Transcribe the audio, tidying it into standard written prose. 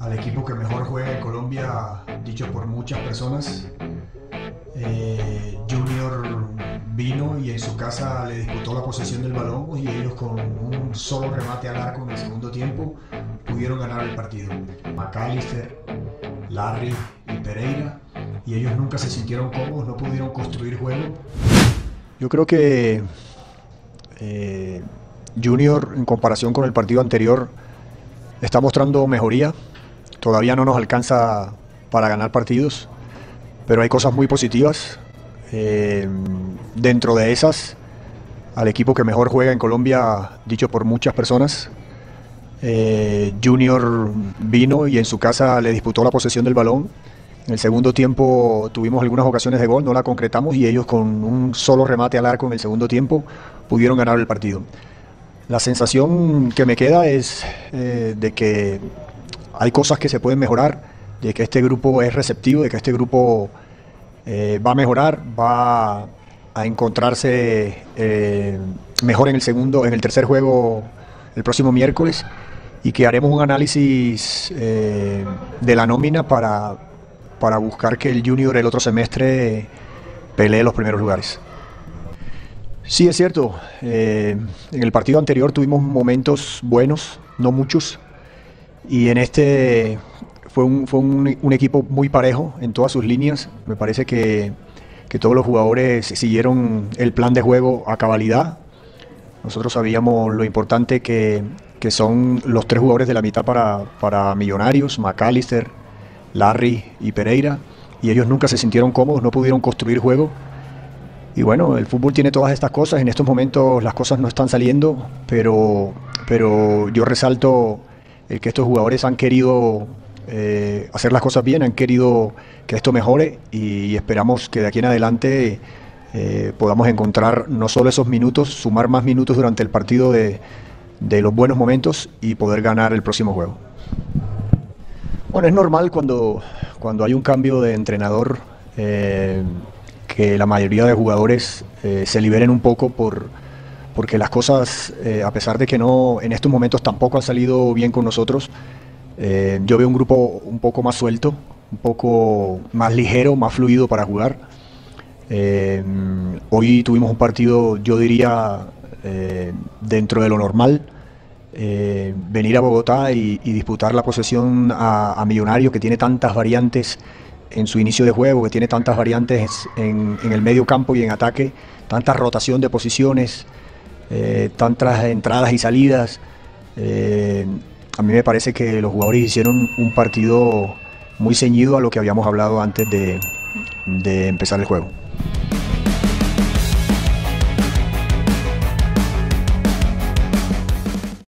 al equipo que mejor juega en Colombia, dicho por muchas personas. Junior vino y en su casa le disputó la posesión del balón y ellos con un solo remate al arco en el segundo tiempo pudieron ganar el partido. McAllister, Larry y Pereira, y ellos nunca se sintieron cómodos, no pudieron construir juego. Yo creo que Junior, en comparación con el partido anterior, está mostrando mejoría. Todavía no nos alcanza para ganar partidos, pero hay cosas muy positivas. Dentro de esas, al equipo que mejor juega en Colombia, dicho por muchas personas, Junior vino y en su casa le disputó la posesión del balón. En el segundo tiempo tuvimos algunas ocasiones de gol, no la concretamos y ellos con un solo remate al arco en el segundo tiempo pudieron ganar el partido. La sensación que me queda es de que hay cosas que se pueden mejorar, de que este grupo es receptivo, de que este grupo va a mejorar, va a encontrarse mejor en el tercer juego el próximo miércoles, y que haremos un análisis de la nómina para buscar que el Junior el otro semestre pelee los primeros lugares. Sí, es cierto, en el partido anterior tuvimos momentos buenos, no muchos, y en este fue un equipo muy parejo en todas sus líneas. Me parece que todos los jugadores siguieron el plan de juego a cabalidad. Nosotros sabíamos lo importante que son los tres jugadores de la mitad para Millonarios, McAllister, Larry y Pereira, y ellos nunca se sintieron cómodos, no pudieron construir juego. Y bueno, el fútbol tiene todas estas cosas. En estos momentos las cosas no están saliendo, pero yo resalto el que estos jugadores han querido hacer las cosas bien, han querido que esto mejore, y esperamos que de aquí en adelante podamos encontrar no solo esos minutos, sumar más minutos durante el partido de los buenos momentos y poder ganar el próximo juego. Bueno, es normal cuando hay un cambio de entrenador que la mayoría de jugadores se liberen un poco porque las cosas, a pesar de que no en estos momentos tampoco han salido bien con nosotros, yo veo un grupo un poco más suelto, un poco más ligero, más fluido para jugar. Hoy tuvimos un partido, yo diría, dentro de lo normal. Venir a Bogotá y disputar la posesión a Millonarios, que tiene tantas variantes en su inicio de juego, que tiene tantas variantes en el medio campo y en ataque, tanta rotación de posiciones, tantas entradas y salidas. A mí me parece que los jugadores hicieron un partido muy ceñido a lo que habíamos hablado antes de empezar el juego.